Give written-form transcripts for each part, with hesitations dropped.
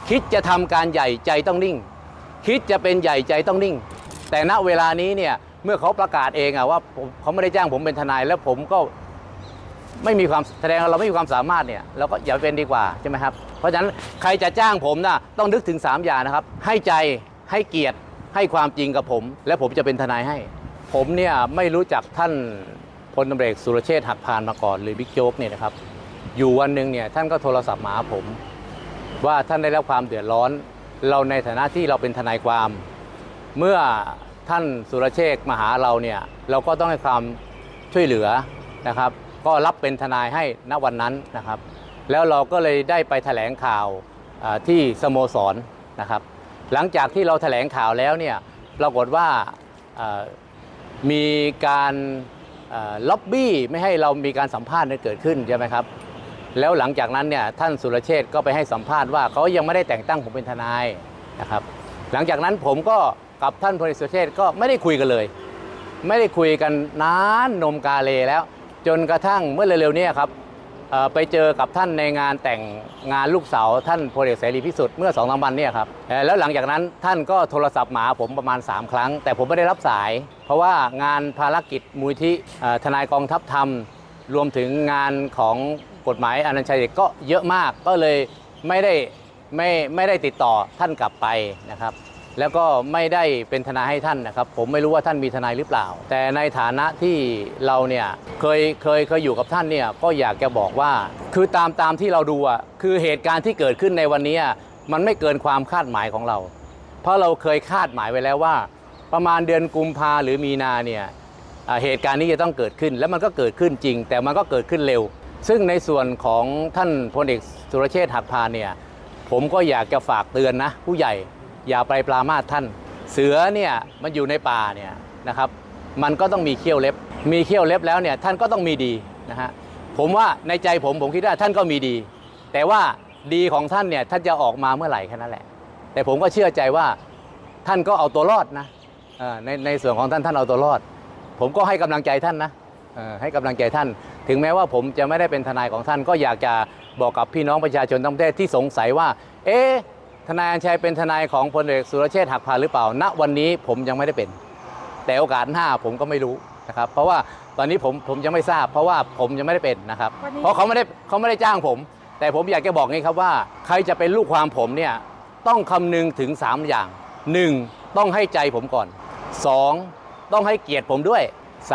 คิดจะทำการใหญ่ใจต้องนิ่งคิดจะเป็นใหญ่ใจต้องนิ่งแต่ณเวลานี้เนี่ยเมื่อเขาประกาศเองว่าเขาไม่ได้จ้างผมเป็นทนายแล้วผมก็ไม่มีความแสดงเราไม่มีความสามารถเนี่ยเราก็อย่าเป็นดีกว่าใช่ไหมครับเพราะฉะนั้นใครจะจ้างผมนะต้องนึกถึง3อย่างนะครับให้ใจให้เกียรติให้ความจริงกับผมและผมจะเป็นทนายให้ผมเนี่ยไม่รู้จักท่านพลตำรวจเอกสุรเชษฐ์หักพานมาก่อนหรือบิ๊กโจ๊กเนี่ยนะครับอยู่วันหนึ่งเนี่ยท่านก็โทรศัพท์มาหาผมว่าท่านได้รับความเดือดร้อนเราในฐานะที่เราเป็นทนายความเมื่อท่านสุรเชษฐ์มาหาเราเนี่ยเราก็ต้องให้ความช่วยเหลือนะครับก็รับเป็นทนายให้ณวันนั้นนะครับแล้วเราก็เลยได้ไปแถลงข่าวที่สโมสรนะครับหลังจากที่เราแถลงข่าวแล้วเนี่ยปรากฏว่ามีการล็อบบี้ไม่ให้เรามีการสัมภาษณ์เกิดขึ้นใช่ไหมครับแล้วหลังจากนั้นเนี่ยท่านสุรเชษฐ์ก็ไปให้สัมภาษณ์ว่าเขายังไม่ได้แต่งตั้งผมเป็นทนายนะครับหลังจากนั้นผมก็กับท่านพลเอกสุรเชษฐ์ก็ไม่ได้คุยกันเลยไม่ได้คุยกันนานนมกาเลแล้วจนกระทั่งเมื่อเร็วๆนี้ครับไปเจอกับท่านในงานแต่งงานลูกสาวท่านพลเอกเสรีพิสุทธิ์เมื่อ2-3 วันเนี่ยครับแล้วหลังจากนั้นท่านก็โทรศัพท์มาหาผมประมาณ3 ครั้งแต่ผมไม่ได้รับสายเพราะว่างานภารกิจมูลที่ทนายกองทัพธรรมรวมถึงงานของกฎหมายอนันต์ชัยก็เยอะมากก็เลยไม่ได้ติดต่อท่านกลับไปนะครับแล้วก็ไม่ได้เป็นทนายให้ท่านนะครับผมไม่รู้ว่าท่านมีทนายหรือเปล่าแต่ในฐานะที่เราเนี่ยเคยอยู่กับท่านเนี่ยก็อยากจะบอกว่าคือตามที่เราดูคือเหตุการณ์ที่เกิดขึ้นในวันนี้มันไม่เกินความคาดหมายของเราเพราะเราเคยคาดหมายไว้แล้วว่าประมาณเดือนกุมภาหรือมีนาเนี่ยเหตุการณ์นี้จะต้องเกิดขึ้นแล้วมันก็เกิดขึ้นจริงแต่มันก็เกิดขึ้นเร็วซึ่งในส่วนของท่านพลเอกสุรเชษฐ์หักพานเนี่ยผมก็อยากจะฝากเตือนนะผู้ใหญ่อย่าไปปรามาสท่านเสือเนี่ยมันอยู่ในป่าเนี่ยนะครับมันก็ต้องมีเขี้ยวเล็บมีเขี้ยวเล็บแล้วเนี่ยท่านก็ต้องมีดีนะฮะผมว่าในใจผมคิดว่าท่านก็มีดีแต่ว่าดีของท่านเนี่ยท่านจะออกมาเมื่อไหร่แค่นั้นแหละแต่ผมก็เชื่อใจว่าท่านก็เอาตัวรอดนะในส่วนของท่านเอาตัวรอดผมก็ให้กำลังใจท่านนะให้กำลังใจท่านถึงแม้ว่าผมจะไม่ได้เป็นทนายของท่านก็อยากจะบอกกับพี่น้องประชาชนทั้งประเทศที่สงสัยว่าทนายอนัญชัยเป็นทนายของพลเอกสุรเชษฐ์หักพานหรือเปล่าณวันนี้ผมยังไม่ได้เป็นแต่โอกาสหน้าผมก็ไม่รู้นะครับเพราะว่าตอนนี้ผมยังไม่ทราบเพราะว่าผมยังไม่ได้เป็นนะครับเพราะเขาไม่ได้จ้างผมแต่ผมอยากจะบอกงี้ครับว่าใครจะเป็นลูกความผมเนี่ยต้องคำนึงถึง3 อย่าง 1. ต้องให้ใจผมก่อน 2. ต้องให้เกียรติผมด้วย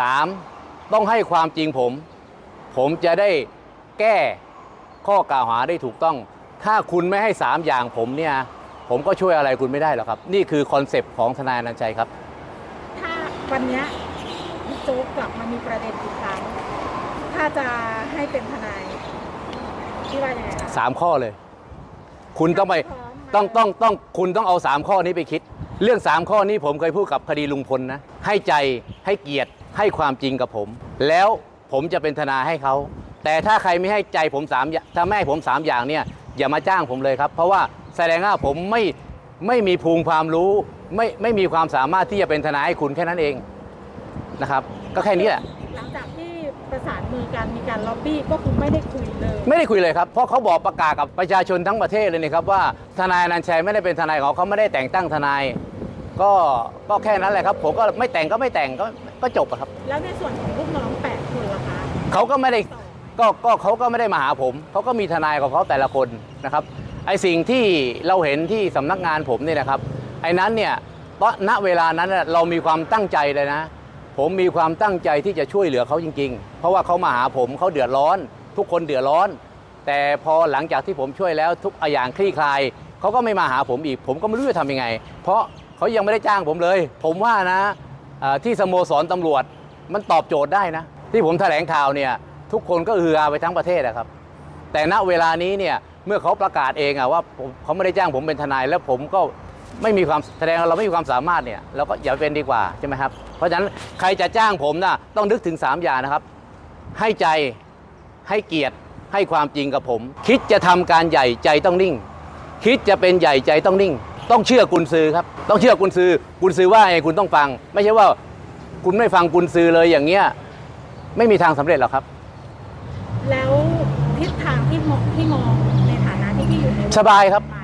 3. ต้องให้ความจริงผมจะได้แก้ข้อกล่าวหาได้ถูกต้องถ้าคุณไม่ให้3 อย่างผมเนี่ยผมก็ช่วยอะไรคุณไม่ได้หรอกครับนี่คือคอนเซปต์ของทนายอนัญชัยครับถ้าวันนี้บิ๊กโจ๊กกลับมามีประเด็นอีกครั้งถ้าจะให้เป็นทนายที่ว่ายังไงคะ 3 ข้อเลยคุณต้องไปคุณต้องเอา3 ข้อนี้ไปคิดเรื่อง3 ข้อนี้ผมเคยพูดกับคดีลุงพลนะให้ใจให้เกียรติให้ความจริงกับผมแล้วผมจะเป็นทนายให้เขาแต่ถ้าใครไม่ให้ใจผมถ้าไม่ให้ผม3 อย่างเนี่ยอย่ามาจ้างผมเลยครับเพราะว่าแสดงว่าผมไม่มีภูมิความรู้ไม่มีความสามารถที่จะเป็นทนายให้คุณแค่นั้นเองนะครับก็แค่นี้แหละหลังจากที่ประสานมือกันมีการล็อบบี้ก็คือไม่ได้คุยเลยครับเพราะเขาบอกประกาศกับประชาชนทั้งประเทศเลยนะครับว่าทนายอนัญชัยไม่ได้เป็นทนายของเขาไม่ได้แต่งตั้งทนายก็แค่นั้นแหละครับผมก็ไม่แต่งก็จบครับแล้วในส่วนของลูกน้อง8 คนล่ะคะเขาก็ไม่ได้เขาก็ไม่ได้มาหาผมเขาก็มีทนายของเขาแต่ละคนนะครับไอ้สิ่งที่เราเห็นที่สำนักงานผมเนี่ยนะครับไอ้นั้นเนี่ยณเวลานั้นเรามีความตั้งใจเลยนะผมมีความตั้งใจที่จะช่วยเหลือเขาจริงๆเพราะว่าเขามาหาผมเขาเดือดร้อนทุกคนเดือดร้อนแต่พอหลังจากที่ผมช่วยแล้วทุกอย่างคลี่คลายเขาก็ไม่มาหาผมอีกผมก็ไม่รู้จะทำยังไงเพราะเขายังไม่ได้จ้างผมเลยผมว่านะที่สโมสรตำรวจมันตอบโจทย์ได้นะที่ผมแถลงข่าวเนี่ยทุกคนก็ฮือฮาไปทั้งประเทศนะครับแต่ณเวลานี้เนี่ยเมื่อเขาประกาศเองว่าเขาไม่ได้จ้างผมเป็นทนายแล้วผมก็ไม่มีความแสดงเราไม่มีความสามารถเนี่ยเราก็อย่าเป็นดีกว่าใช่ไหมครับเพราะฉะนั้นใครจะจ้างผมนะต้องนึกถึง3 อย่างนะครับให้ใจให้เกียรติให้ความจริงกับผมคิดจะทำการใหญ่ใจต้องนิ่งคิดจะเป็นใหญ่ใจต้องนิ่งต้องเชื่อกุญซือครับต้องเชื่อกุญซือว่าไงคุณต้องฟังไม่ใช่ว่าคุณไม่ฟังกุญซือเลยอย่างเงี้ยไม่มีทางสำเร็จหรอกครับแล้วทิศทางที่มองในฐานะที่พี่อยู่ในสบายครับ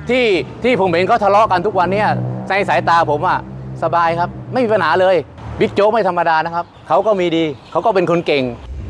ที่ผมเห็นเขาทะเลาะกันทุกวันเนี้ในสายตาผมอะสบายครับไม่มีปัญหาเลยบิ๊กโจ๊กไม่ธรรมดานะครับเขาก็มีดีเขาก็เป็นคนเก่ง